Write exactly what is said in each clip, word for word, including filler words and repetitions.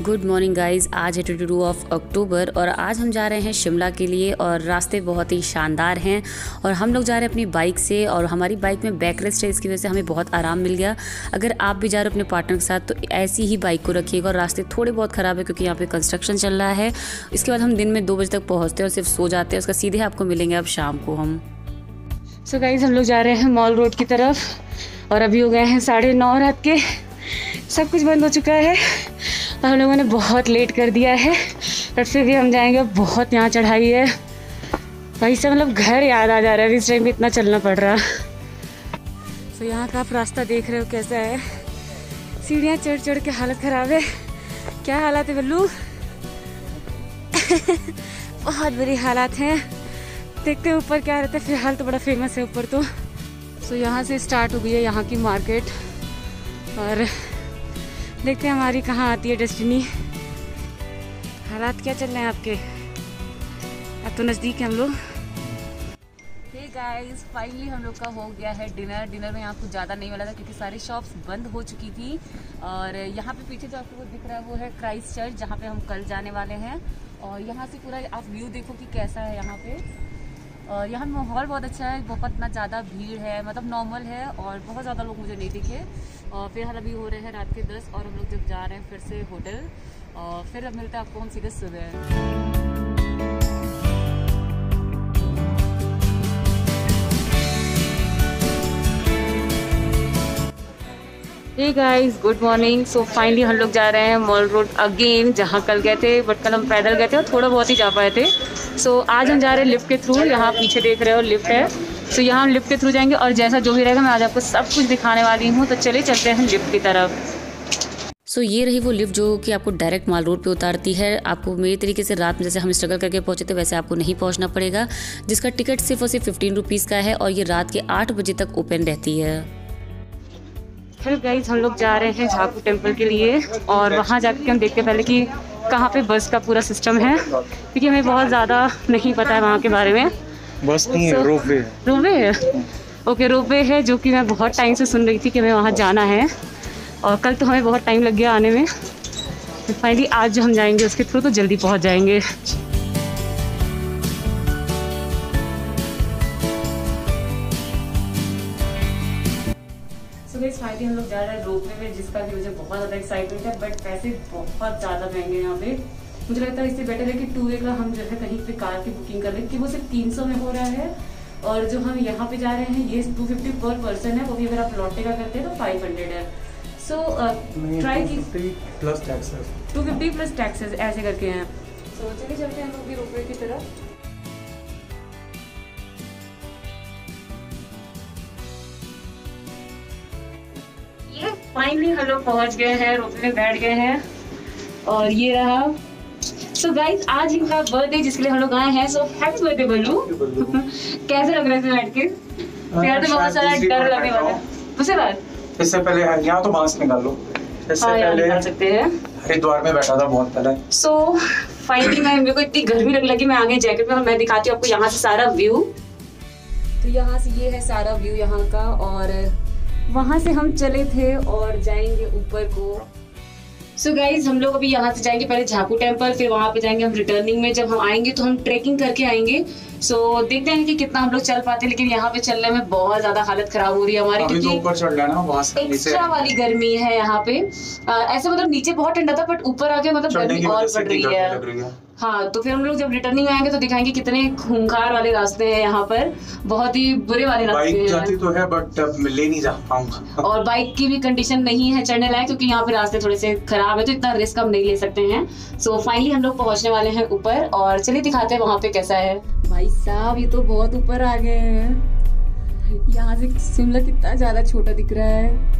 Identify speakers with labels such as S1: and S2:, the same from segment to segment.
S1: Good morning guys. आज है twenty two of October और आज हम जा रहे हैं शिमला के लिए और रास्ते बहुत ही शानदार हैं और हम लोग जा रहे हैं अपनी बाइक से और हमारी बाइक में बैक रेस्ट है, इसकी वजह से हमें बहुत आराम मिल गया। अगर आप भी जा रहे हो अपने पार्टनर के साथ तो ऐसी ही बाइक को रखिएगा। और रास्ते थोड़े बहुत ख़राब है क्योंकि यहाँ पे कंस्ट्रक्शन चल रहा है। इसके बाद हम दिन में दो बजे तक पहुँचते हैं और सिर्फ सो जाते हैं। उसका सीधे आपको मिलेंगे अब शाम को हम। सो so गाइज हम लोग जा रहे हैं मॉल रोड की तरफ और अभी हो गए हैं साढ़े नौ रात के। सब कुछ बंद हो चुका है और हम लोगों ने बहुत लेट कर दिया है, तब से भी हम जाएंगे। बहुत यहाँ चढ़ाई है भाई से, मतलब घर याद आ जा रहा है इस टाइम में, इतना चलना पड़ रहा। तो यहाँ का आप रास्ता देख रहे हो कैसा है, सीढ़ियाँ चढ़ चढ़ के हालत ख़राब है। क्या हालात है बल्लू? बहुत बुरी हालात हैं। देखते हैं ऊपर क्या रहता है। फिलहाल तो बड़ा फेमस है ऊपर तो। सो यहाँ से स्टार्ट हो गई है यहाँ की मार्केट और देखते हैं हमारी कहाँ आती है डेस्टिनी। हालात क्या चल रहे हैं आपके? अब तो नज़दीक है हम लोग। हे गाइस, फाइनली हम लोग का हो गया है डिनर। डिनर में यहाँ कुछ ज़्यादा नहीं मिला था क्योंकि सारी शॉप्स बंद हो चुकी थी। और यहाँ पे पीछे जो आपको दिख रहा है वो है क्राइस्ट चर्च, जहाँ पे हम कल जाने वाले हैं। और यहाँ से पूरा आप व्यू देखो कि कैसा है यहाँ पे। और यहाँ माहौल बहुत अच्छा है, बहुत ना ज़्यादा भीड़ है, मतलब नॉर्मल है और बहुत ज़्यादा लोग मुझे नहीं दिखे। और फिर अभी हो रहे हैं रात के दस और हम लोग जब जा रहे हैं फिर से होटल और फिर अब मिलते हैं आपको हम सीधे सुबह। Hey guys, good morning. So finally हम लोग जा रहे हैं मॉल रोड अगेन, जहाँ कल गए थे बट कल हम पैदल गए थे और थोड़ा बहुत ही जा पाए थे। सो so, आज हम जा रहे हैं लिफ्ट के थ्रू। यहाँ पीछे देख रहे हो लिफ्ट है। सो so, यहाँ हम लिफ्ट के थ्रू जाएंगे और जैसा जो भी रहेगा मैं आज आपको सब कुछ दिखाने वाली हूँ। तो चलिए चलते हैं लिफ्ट की तरफ। सो so, ये रही वो लिफ्ट जो कि आपको डायरेक्ट माल रोड पे उतारती है। आपको मेरे तरीके से रात में जैसे हम स्ट्रगल करके पहुंचे थे वैसे आपको नहीं पहुंचना पड़ेगा, जिसका टिकट सिर्फ और सिर्फ फिफ्टीन रुपीज़ का है और ये रात के आठ बजे तक ओपन रहती है। हेलो गाइज, हम लोग जा रहे हैं झाकू टेम्पल के लिए और वहाँ जाकर हम देखते हैं पहले कि कहाँ पे बस का पूरा सिस्टम है, क्योंकि हमें बहुत ज़्यादा नहीं पता है वहाँ के बारे में। बस नहीं है, रोपवे है। रोपवे है, ओके रोपवे है, जो कि मैं बहुत टाइम से सुन रही थी कि हमें वहाँ जाना है और कल तो हमें बहुत टाइम लग गया आने में। फाइनली आज जो हम जाएंगे उसके थ्रू तो जल्दी पहुँच जाएंगे। फाइनली हम लोग जा रहे हैं रोपवे में, जिसका कि मुझे बहुत ज़्यादा एक्साइटमेंट है, बट पैसे बहुत ज़्यादा महंगे हैं यहाँ पे। मुझे लगता है इससे बेटर है कि टू वे का हम जो है कहीं पे कार की बुकिंग कर लें, कि वो सिर्फ तीन सौ में हो रहा है। और जो हम यहाँ पे जा रहे हैं ये टू फिफ्टी पर पर्सन है, वो भी अगर आप लौटे का करते हैं तो फाइव हंड्रेड है। सो ट्राई की
S2: plus taxes
S1: two fifty plus taxes ऐसे करके हैं। सो चलिए चलते हैं हम लोग भी रोपवे की तरफ। फाइनली हम लोग पहुंच गए हैं, रोपवे में बैठ गए हैं और ये रहा। सो so गाइस, आज इनका बर्थडे जिसके लिए हम लोग आए हैं। So happy birthday Ballu. कैसे लग रहा है बैठ के? यार तो बहुत सारा डर लगने वाला है। दूसरी बात
S2: इससे पहले यहाँ तो मास्क निकाल लो। इससे
S1: हाँ,
S2: पहले
S1: निकाल सकते हैं।
S2: हरिद्वार में बैठा था बहुत पहले।
S1: सो फाइनली मैं मेरे को इतनी गर्मी लगने लगी, मैं आ गई जैकेट में और मैं दिखाती हूँ आपको यहाँ से सारा व्यू। तो यहाँ से ये है सारा व्यू यहाँ का और वहाँ से हम चले थे और जाएंगे ऊपर को। सो so गाइज, हम लोग अभी यहाँ से जाएंगे पहले झाकू टेम्पल, फिर वहाँ पे जाएंगे हम रिटर्निंग में। जब हम आएंगे तो हम ट्रैकिंग करके आएंगे। सो so, देखते हैं कि कितना हम लोग चल पाते हैं, लेकिन यहाँ पे चलने में बहुत ज्यादा हालत खराब हो रही है हमारी, क्योंकि
S2: ऊपर चढ़ जाना वहाँ से
S1: एक्स्ट्रा वाली गर्मी है यहाँ पे। आ, ऐसे मतलब नीचे बहुत ठंडा था बट ऊपर आके मतलब गर्मी और बढ़ रही है। हाँ, तो फिर हम लोग जब रिटर्निंग में आएंगे तो दिखाएंगे कितने खूंखार वाले रास्ते हैं यहाँ पर, बहुत ही बुरे वाले रास्ते हैं।
S2: बाइक जाती तो है बट ले नहीं जा पाऊंगा।
S1: और बाइक की भी कंडीशन नहीं है चढ़ने लायक, क्योंकि यहाँ पे रास्ते थोड़े से खराब है, तो इतना रिस्क हम नहीं ले सकते हैं। सो so, फाइनली हम लोग पहुँचने वाले हैं ऊपर और चलिए दिखाते हैं वहाँ पे कैसा है। भाई साहब, ये तो बहुत ऊपर आ गए हैं। यहाँ से शिमला कितना ज्यादा छोटा दिख रहा है।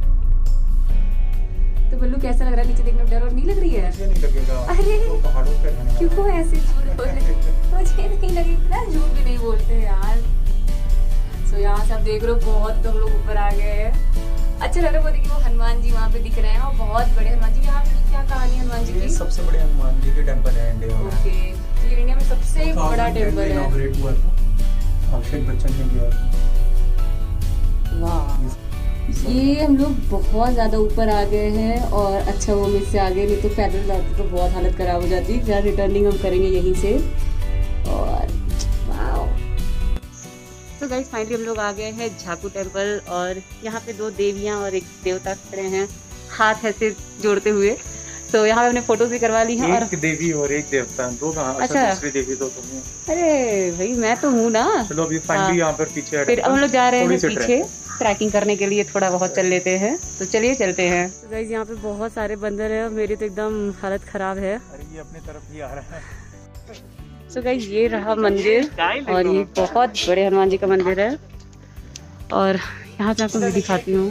S1: तो बल्लू कैसा लग रहा है? नीचे देखने में डर और नहीं लग रही है?
S2: नहीं लगेगा।
S1: अरे
S2: तो पहाड़ों पे रहने
S1: क्यों ऐसे झूठ बोल रहे? मुझे नहीं लगी, इतना झूठ भी नहीं बोलते यार। सो यहाँ से आप देख रहे हो बहुत तो हम लोग ऊपर आ गए हैं। अच्छा लग रहा है। वो देखिए वो हनुमान जी वहाँ पे दिख रहे हैं और बहुत बड़े हनुमान जी। यहाँ पे क्या कहानी हनुमान जी की?
S2: सबसे बड़े हनुमान जी के टेम्पल है इंडिया में।
S1: ओके, तो ये इंडिया में सबसे बड़ा टेम्पल है।
S2: अभिषेक बच्चन ने किया।
S1: वाह, ये हम लोग बहुत ज़्यादा ऊपर आ गए हैं और अच्छा वो मिस से आगे, नहीं तो पैदल जाते तो बहुत हालत ख़राब हो जाती। फिर रिटर्निंग हम करेंगे यहीं से। और वाओ, तो गाइस फाइनली हम लोग आ गए हैं झाकू टेम्पल और यहाँ पे दो देवियाँ और एक देवता खड़े हैं हाथ ऐसे जोड़ते हुए। तो यहाँ पे हमने फोटोज भी करवा ली हैं।
S2: एक और देवी और एक देवता, दो कहाँ? अच्छा, दूसरी देवी तो तुम हो।
S1: अरे भाई मैं तो हूँ ना।
S2: चलो अभी फाइनली यहाँ पर पीछे
S1: फिर हम लोग जा रहे हैं पीछे ट्रैकिंग करने के लिए, थोड़ा बहुत चल लेते हैं। तो चलिए चलते हैं। तो गाइस यहाँ पे बहुत सारे बंदर हैं और मेरी तो एकदम हालत खराब है।
S2: अरे ये अपनी तरफ ही आ रहा है।
S1: तो गाइस ये रहा मंदिर और ये बहुत बड़े हनुमान जी का मंदिर है और यहाँ से आपको भी दिखाती हूँ।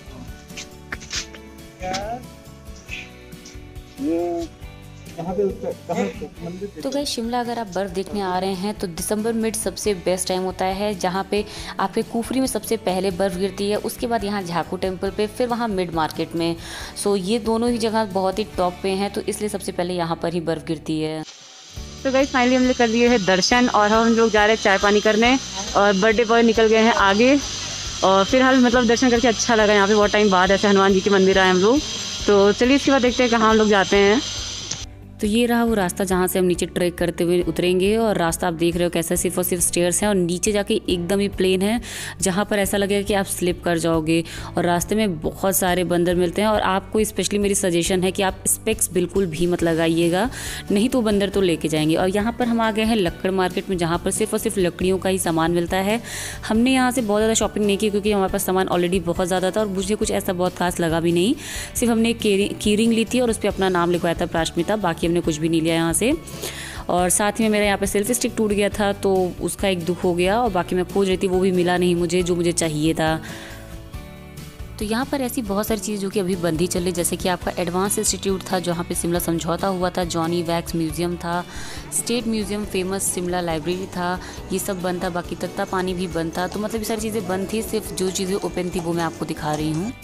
S3: तो गाइस शिमला अगर आप बर्फ़ देखने आ रहे हैं तो दिसंबर मिड सबसे बेस्ट टाइम होता है, जहाँ पे आपके कुफरी में सबसे पहले बर्फ़ गिरती है, उसके बाद यहाँ झाकू टेम्पल पे, फिर वहाँ मिड मार्केट में। सो ये दोनों ही जगह बहुत ही टॉप पे हैं, तो इसलिए सबसे पहले यहाँ पर ही बर्फ़ गिरती है।
S1: तो गाइस फाइनली हमने कर लिए हैं दर्शन और हम लोग जा रहे हैं चाय पानी करने और बर्थडे बॉय निकल गए हैं आगे। और फिर हम मतलब दर्शन करके अच्छा लगा, यहाँ पे बहुत टाइम बाद ऐसे हनुमान जी के मंदिर आए हम लोग। तो चलिए इसके बाद देखते हैं कहाँ हम लोग जाते हैं।
S3: तो ये रहा वो रास्ता जहाँ से हम नीचे ट्रैक करते हुए उतरेंगे और रास्ता आप देख रहे हो कैसा सिर्फ और सिर्फ स्टेयर्स हैं और नीचे जाके एकदम ही प्लेन है, जहाँ पर ऐसा लगेगा कि आप स्लिप कर जाओगे। और रास्ते में बहुत सारे बंदर मिलते हैं और आपको स्पेशली मेरी सजेशन है कि आप स्पेक्स बिल्कुल भी मत लगाइएगा, नहीं तो बंदर तो लेके जाएंगे। और यहाँ पर हम आ गए हैं लक्कड़ मार्केट में, जहाँ पर सिर्फ और सिर्फ लकड़ियों का ही सामान मिलता है। हमने यहाँ से बहुत ज़्यादा शॉपिंग नहीं की क्योंकि हमारे पास सामान ऑलरेडी बहुत ज़्यादा था और मुझे कुछ ऐसा बहुत खास लगा भी नहीं। सिर्फ हमने एक की रिंग ली थी और उस पर अपना नाम लिखवाया था प्राश्मिता, बाकी हमने कुछ भी नहीं लिया यहाँ से। और साथ ही में मेरा यहाँ पे सेल्फी स्टिक टूट गया था तो उसका एक दुख हो गया और बाकी मैं खोज रही थी वो भी मिला नहीं मुझे जो मुझे चाहिए था। तो यहाँ पर ऐसी बहुत सारी चीज़ जो कि अभी बंद ही चल रही, जैसे कि आपका एडवांस इंस्टीट्यूट था जहाँ पे शिमला समझौता हुआ था, जॉनी वैक्स म्यूज़ियम था, state museum, famous Shimla library था, ये सब बंद था। बाकी तत्ता पानी भी बंद था। तो मतलब ये सारी चीज़ें बंद थी, सिर्फ जो चीज़ें ओपन थी वो मैं आपको दिखा रही हूँ।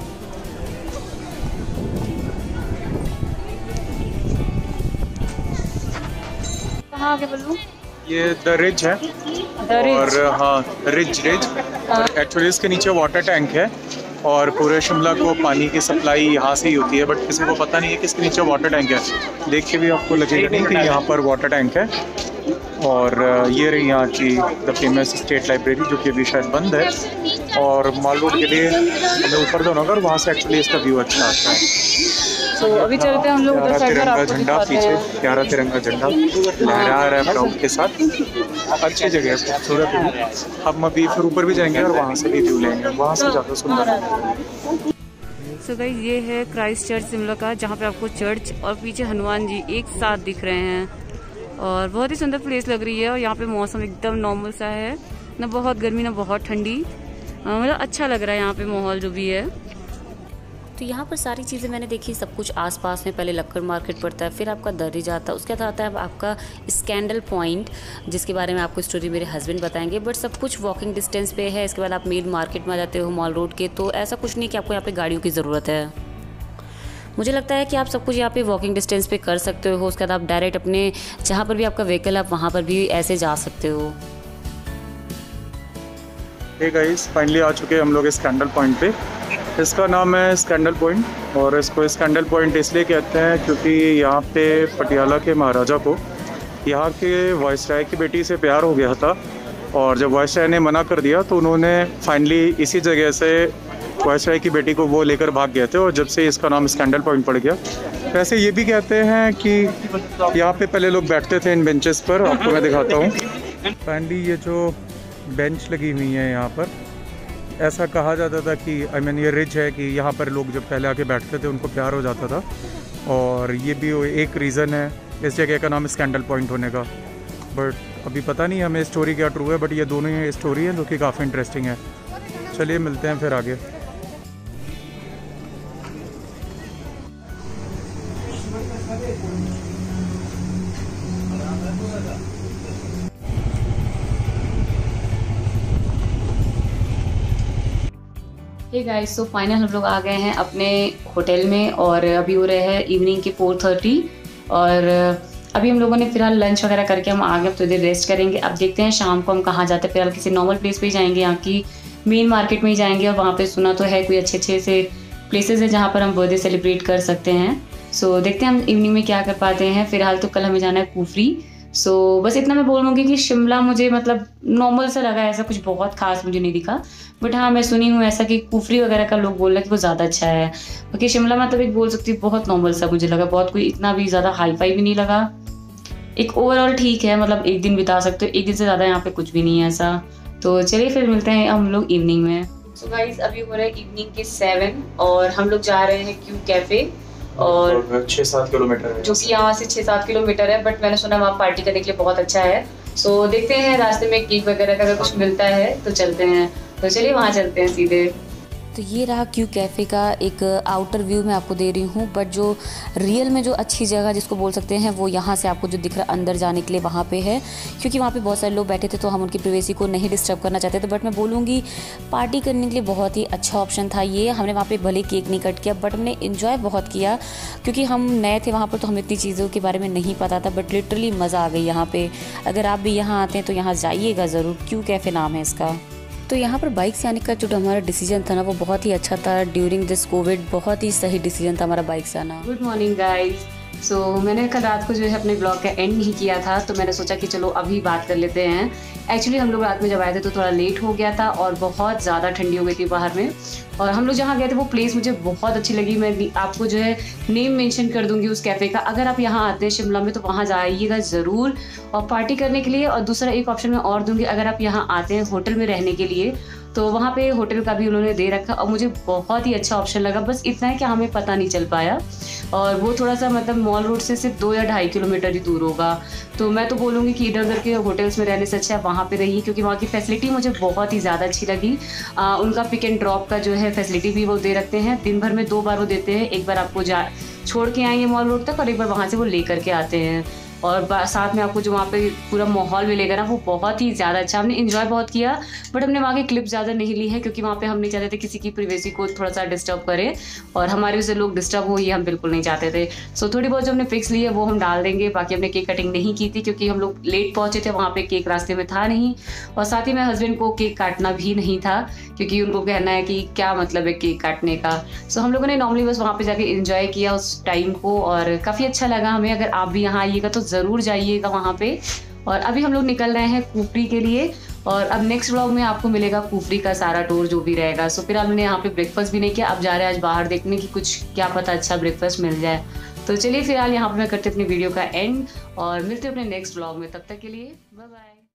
S1: कहाँ आगे बोलूँ?
S2: ये द रिज है और हाँ रिज रिज एक्चुअली इसके नीचे वाटर टैंक है और पूरे शिमला को पानी की सप्लाई यहाँ से ही होती है, बट किसी को पता नहीं है कि इसके नीचे वाटर टैंक है। देख के भी आपको लगेगा नहीं कि यहाँ पर वाटर टैंक है। और ये रही यहाँ की द फेमस स्टेट लाइब्रेरी जो कि अभी शायद बंद है। और मॉल रोड के लिए हमें ऊपर जाना होगा और वहाँ से एक्चुअली इसका व्यू अच्छा आता है।
S1: तो अभी चलते हैं हम लोग उधर साइड पर, आपको
S2: झंडा पीछे, प्यारा तिरंगा झंडा लहरा रहा है प्राउड के साथ। अच्छी जगह है, खूबसूरत है। हम अभी फिर ऊपर भी जाएंगे और वहाँ से भी व्यू लेंगे, वहाँ से ज़्यादा सुंदर है।
S1: सो गाइस ये है क्राइस्ट चर्च शिमला का, जहाँ पे आपको चर्च और पीछे हनुमान जी एक साथ दिख रहे हैं और बहुत ही सुंदर प्लेस लग रही है। और यहाँ पे मौसम एकदम नॉर्मल सा है, ना बहुत गर्मी ना बहुत ठंडी, मतलब अच्छा लग रहा है यहाँ पे माहौल जो भी है।
S3: तो यहाँ पर सारी चीज़ें मैंने देखी, सब कुछ आसपास में। पहले लक्कड़ मार्केट पड़ता है, फिर आपका दर्री जाता है, उसके बाद आता है आपका स्कैंडल पॉइंट, जिसके बारे में आपको स्टोरी मेरे हस्बैंड बताएंगे, बट सब कुछ वॉकिंग डिस्टेंस पे है। इसके बाद आप मेन मार्केट में आ जाते हो मॉल रोड के, तो ऐसा कुछ नहीं कि आपको यहाँ पे गाड़ियों की ज़रूरत है। मुझे लगता है कि आप सब कुछ यहाँ पे वॉकिंग डिस्टेंस पे कर सकते हो। उसके बाद आप डायरेक्ट अपने जहाँ पर भी आपका व्हीकल है आप वहाँ पर भी ऐसे जा सकते हो।
S2: हे गाइस फाइनली आ चुके हैं हम लोग स्कैंडल पॉइंट पे। इसका नाम है स्कैंडल पॉइंट और इसको स्कैंडल पॉइंट इसलिए कहते हैं क्योंकि यहाँ पे पटियाला के महाराजा को यहाँ के वायसराय की बेटी से प्यार हो गया था और जब वायसराय ने मना कर दिया तो उन्होंने फाइनली इसी जगह से वायसराय की बेटी को वो लेकर भाग गए थे और जब से इसका नाम स्कैंडल पॉइंट पड़ गया। वैसे ये भी कहते हैं कि यहाँ पे पहले लोग बैठते थे इन बेंचेस पर, आपको मैं दिखाता हूँ। फाइनली ये जो बेंच लगी हुई है यहाँ पर, ऐसा कहा जाता था कि आई मीन ये रिच है कि यहाँ पर लोग जब पहले आके बैठते थे उनको प्यार हो जाता था और ये भी एक रीज़न है इस जगह का नाम स्कैंडल पॉइंट होने का। बट अभी पता नहीं हमें स्टोरी क्या ट्रू है, बट ये दोनों ही स्टोरी है जो कि काफ़ी इंटरेस्टिंग है। चलिए मिलते हैं फिर आगे।
S1: हे गाइस, सो फाइनल हम लोग आ गए हैं अपने होटल में और अभी हो रहे हैं इवनिंग के फोर थर्टी और अभी हम लोगों ने फिलहाल लंच वगैरह करके हम आ गए, तो इधर रेस्ट करेंगे। अब देखते हैं शाम को हम कहाँ जाते हैं। फिलहाल किसी नॉर्मल प्लेस पे ही जाएंगे। यहाँ की
S3: मेन मार्केट में ही जाएंगे और वहाँ पे सुना तो है कोई अच्छे अच्छे से प्लेसेस है जहाँ पर हम बर्थडे सेलिब्रेट कर सकते हैं। सो so, देखते हैं हम इवनिंग में क्या कर पाते हैं। फिलहाल तो कल हमें जाना है कुफरी। सो so, बस इतना मैं बोलूँगी कि शिमला मुझे मतलब नॉर्मल सा लगा, ऐसा कुछ बहुत खास मुझे नहीं दिखा। बट हाँ, मैं सुनी हूँ ऐसा कि कुफरी वगैरह का लोग बोल रहे हैं कि वो ज़्यादा अच्छा है। बाकी शिमला मतलब एक बोल सकती हूँ बहुत नॉर्मल सा मुझे लगा, बहुत कोई इतना भी ज़्यादा हाई फाई भी नहीं लगा। एक ओवरऑल ठीक है, मतलब एक दिन बिता सकते हो, एक दिन से ज़्यादा यहाँ पे कुछ भी नहीं है ऐसा। तो चलिए फिर मिलते हैं हम लोग इवनिंग में। सो गाइस, अभी हो रहा है इवनिंग के सेवन और हम लोग जा रहे हैं क्यू कैफ़े, और
S2: छः सात किलोमीटर है
S3: जो कि यहाँ से छः सात किलोमीटर है। बट मैंने सुना वहाँ पार्टी करने के लिए बहुत अच्छा है। सो देखते हैं रास्ते में केक वगैरह का अगर कुछ मिलता है तो चलते हैं। तो चलिए वहाँ चलते हैं सीधे। तो ये रहा क्यू कैफ़े का एक आउटर व्यू मैं आपको दे रही हूँ, बट जो रियल में जो अच्छी जगह जिसको बोल सकते हैं वो यहाँ से आपको जो दिख रहा है अंदर जाने के लिए वहाँ पे है, क्योंकि वहाँ पे बहुत सारे लोग बैठे थे तो हम उनकी प्राइवेसी को नहीं डिस्टर्ब करना चाहते थे। बट मैं बोलूँगी पार्टी करने के लिए बहुत ही अच्छा ऑप्शन था ये। हमने वहाँ पर भले केक नहीं कट किया बट हमने इन्जॉय बहुत किया, क्योंकि हम नए थे वहाँ पर तो हमें इतनी चीज़ों के बारे में नहीं पता था। बट लिटरली मज़ा आ गई यहाँ पर। अगर आप भी यहाँ आते हैं तो यहाँ जाइएगा ज़रूर, क्यू कैफ़े नाम है इसका। तो यहाँ पर बाइक से आने का जो हमारा डिसीजन था ना वो बहुत ही अच्छा था। ड्यूरिंग दिस कोविड बहुत ही सही डिसीजन था हमारा बाइक से आना। Good morning guys. सो मैंने कल रात को जो है अपने ब्लॉग का एंड नहीं किया था, तो मैंने सोचा कि चलो अभी बात कर लेते हैं। एक्चुअली हम लोग रात में जब आए थे तो थोड़ा लेट हो गया था और बहुत ज़्यादा ठंडी हो गई थी बाहर में। और हम लोग जहाँ गए थे वो प्लेस मुझे बहुत अच्छी लगी। मैं आपको जो है नेम मेंशन कर दूंगी उस कैफ़े का। अगर आप यहाँ आते हैं शिमला में तो वहाँ जाइएगा ज़रूर और पार्टी करने के लिए। और दूसरा एक ऑप्शन मैं और दूंगी, अगर आप यहाँ आते हैं होटल में रहने के लिए तो वहाँ पे होटल का भी उन्होंने दे रखा और मुझे बहुत ही अच्छा ऑप्शन लगा। बस इतना है कि हमें पता नहीं चल पाया, और वो थोड़ा सा मतलब मॉल रोड से सिर्फ दो या ढाई किलोमीटर ही दूर होगा। तो मैं तो बोलूँगी कि इधर उधर के होटल्स में रहने से अच्छा है वहाँ पे रहिए, क्योंकि वहाँ की फैसिलिटी मुझे बहुत ही ज़्यादा अच्छी लगी। आ, उनका पिक एंड ड्रॉप का जो है फैसिलिटी भी वो दे रखते हैं। दिन भर में दो बार वो देते हैं, एक बार आपको जा छोड़ के आएंगे मॉल रोड तक और एक बार वहाँ से वो ले करके आते हैं। और साथ में आपको जो वहाँ पे पूरा माहौल मिलेगा ना वो बहुत ही ज़्यादा अच्छा। हमने इन्जॉय बहुत किया, बट हमने वहाँ की क्लिप ज़्यादा नहीं ली है, क्योंकि वहाँ पे हम नहीं चाहते थे किसी की प्राइवेसी को थोड़ा सा डिस्टर्ब करें, और हमारे उससे लोग डिस्टर्ब हो ये हम बिल्कुल नहीं चाहते थे। सो थोड़ी बहुत जो हमने पिक्स ली है वो हम डाल देंगे। बाकी हमने केक कटिंग नहीं की थी क्योंकि हम लोग लेट पहुँचे थे, वहाँ पर केक रास्ते में था नहीं। और साथ ही मेरे हस्बैंड को केक काटना भी नहीं था, क्योंकि उनको कहना है कि क्या मतलब है केक काटने का। सो हम लोगों ने नॉर्मली बस वहाँ पर जाके इंजॉय किया उस टाइम को, और काफ़ी अच्छा लगा हमें। अगर आप भी यहाँ आइएगा तो ज़रूर जाइएगा वहाँ पे। और अभी हम लोग निकल रहे हैं कुफरी के लिए, और अब नेक्स्ट व्लॉग में आपको मिलेगा कुफरी का सारा टूर जो भी रहेगा। सो फिर हमने यहाँ पे ब्रेकफास्ट भी नहीं किया, अब जा रहे हैं आज बाहर देखने की कुछ क्या पता अच्छा ब्रेकफास्ट मिल जाए। तो चलिए फिलहाल यहाँ पे मैं करती हूँ अपनी वीडियो का एंड और मिलते हैं अपने नेक्स्ट व्लॉग में। तब तक के लिए बाय बाय।